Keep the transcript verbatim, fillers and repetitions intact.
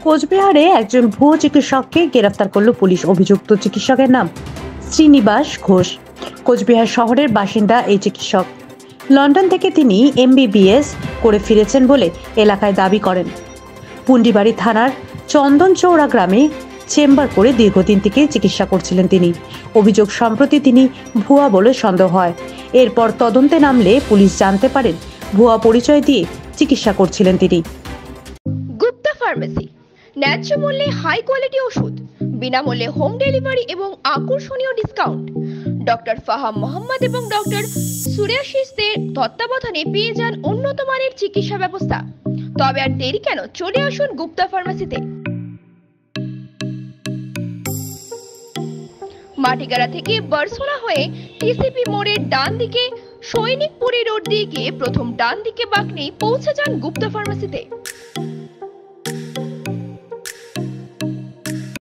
কোচবিহারে একজন ভুয়ো চিকিৎসককে গ্রেফতার করল পুলিশ। অভিযুক্ত চিকিৎসকের নাম শ্রীনিবাস ঘোষ। কোচবিহার শহরের বাসিন্দা এই চিকিৎসক। লন্ডন থেকে তিনি এমবিবিএস করে ফিরেছেন বলে এলাকায় দাবি করেন। পুন্ডিবাড়ি থানার চন্দনচৌড়া গ্রামে চেম্বার করে দীর্ঘদিন থেকে চিকিৎসা করছিলেন তিনি। অভিযোগ সম্প্রতি তিনি ভুয়া বলে সন্দেহ হয়। এরপর তদন্তে নামলে পুলিশ জানতে পারেন ভুয়া পরিচয় দিয়ে চিকিৎসা করছিলেন তিনি। গুপ্তা ফার্মেসি, ন্যায্য মূল্যে হাই কোয়ালিটি ওষুধ, বিনামূল্যে হোম ডেলিভারি এবং আকর্ষণীয় ডিসকাউন্ট। ডক্টর ফাহাম মোহাম্মদ এবং ডক্টর সুরেশিসদের তত্ত্বাবধানে পেয়ে যান উন্নত মানের চিকিৎসা ব্যবস্থা। তবে আর দেরি কেন, চলে আসুন গুপ্তা ফার্মেসিতে। মাটিগাড়া থেকে বারসোনা হয়ে টিসিপি মোড়ের ডান দিকে সৈনিকপুরি রোড দিয়ে গিয়ে প্রথম ডান দিকে বাঁক নিয়ে পৌঁছে যান গুপ্তা ফার্মেসিতে।